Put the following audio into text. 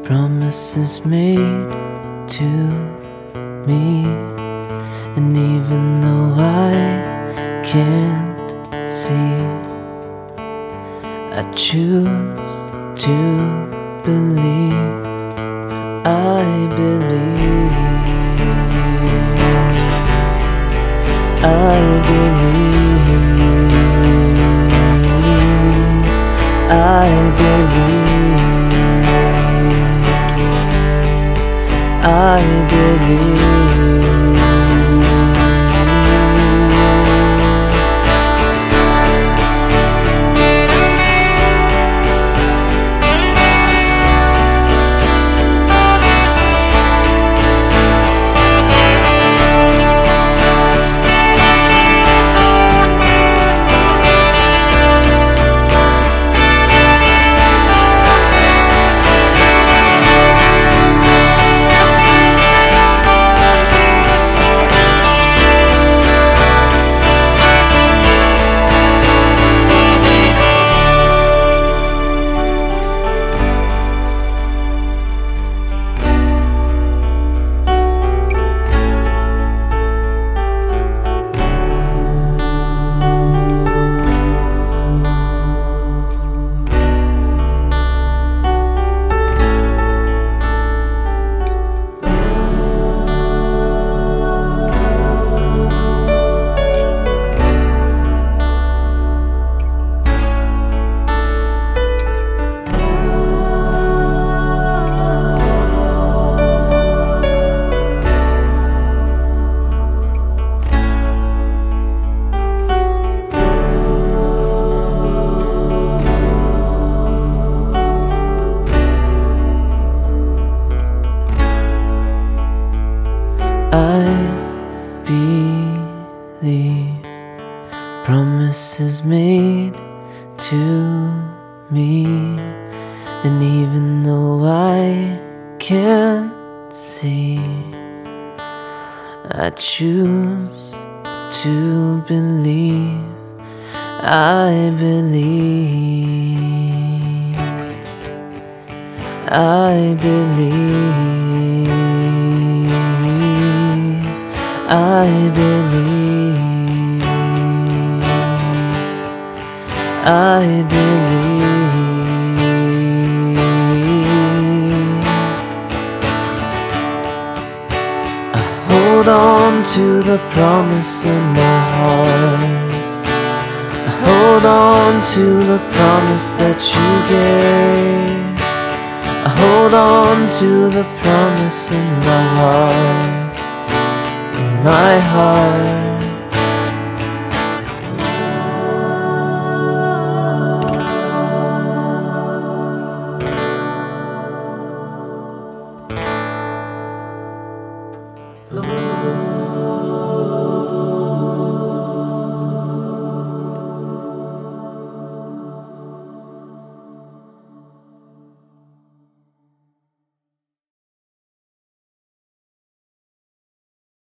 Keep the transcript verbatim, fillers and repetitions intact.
promises made to me, and even though I can't see, I choose to believe. I believe, I believe, I believe, I believe. I believe promises made to me, and even though I can't see, I choose to believe. I believe, I believe, I believe, I believe. I hold on to the promise in my heart. I hold on to the promise that you gave. I hold on to the promise in my heart. My heart.